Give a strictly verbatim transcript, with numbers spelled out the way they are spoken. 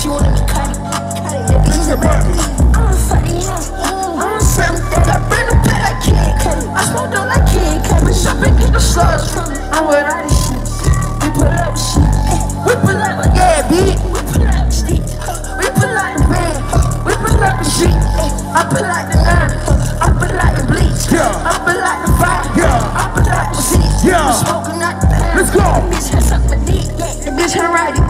She wanna be cut it, cut it, nigga, he's a bad bitch. I'm a funny ass, I'm a something that I bring a pet, I can't cut it. I smoke down like King Kevin, shopping, get the slugs from it. I'm with all this shit, we pull up shit, we pull up a yeah, bitch. We pull up the stick, we pull out the van, we pull up the shit. I pull out the nine, I pull out the bleach, I pull out the fire, I pull out the seats. We smoking out the pan, let's go. The bitch has sucked my dick, yeah, the bitch had ride